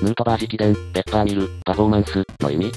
ヌートバー直伝、ペッパーミル、パフォーマンス、の意味。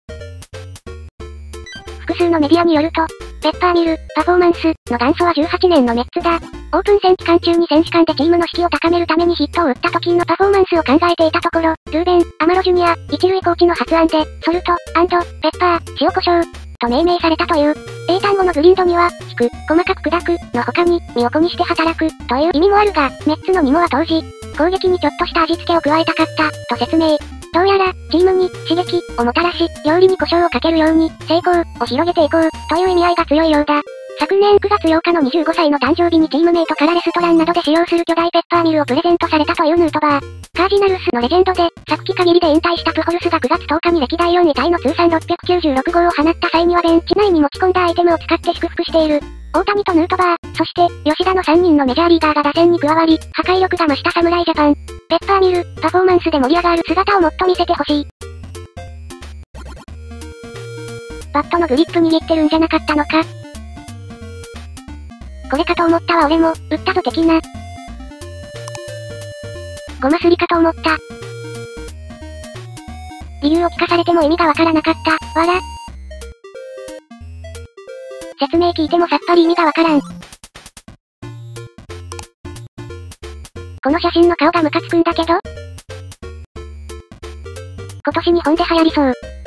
複数のメディアによると、ペッパーミル、パフォーマンスの元祖は18年のメッツだ。オープン戦期間中に選手間でチームの士気を高めるためにヒットを打った時のパフォーマンスを考えていたところ、ルーベン、アマロジュニア、一塁コーチの発案で、ソルト、ペッパー、塩コショウ、と命名されたという。英単語のグリンドには、細かく砕く、の他に、身を粉にして働く、という意味もあるが、メッツのニモは当時、攻撃にちょっとした味付けを加えたかった、と説明。どうやら、チームに、刺激、をもたらし、料理に胡椒をかけるように、成功、を広げていこう、という意味合いが強いようだ。昨年9月8日の25歳の誕生日にチームメイトからレストランなどで使用する巨大ペッパーミルをプレゼントされたというヌートバー。カージナルスのレジェンドで、昨季限りで引退したプホルスが9月10日に歴代4位タイの通算696号を放った際にはベンチ内に持ち込んだアイテムを使って祝福している。大谷とヌートバー、そして、吉田の3人のメジャーリーガーが打線に加わり、破壊力が増した侍ジャパン。ペッパーミル、パフォーマンスで盛り上がる姿をもっと見せてほしい。バットのグリップ握ってるんじゃなかったのか。これかと思ったわ俺も、打ったぞ的な。ごますりかと思った。理由を聞かされても意味がわからなかった、わら。説明聞いてもさっぱり意味がわからん。この写真の顔がムカつくんだけど？今年日本で流行りそう。